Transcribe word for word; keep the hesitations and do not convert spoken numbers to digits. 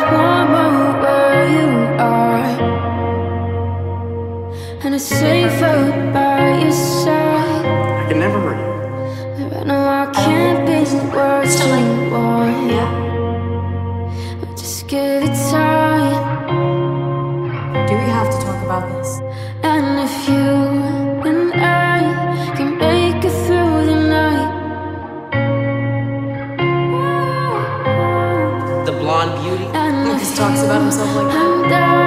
warmer where you are, and it's safer by your side. I can never hurt you. But right now I can't be what you want. But just give it time. Do we have to talk about this? And if you and I can make it through the night. The blonde beauty. And Lucas if talks about himself like that. and I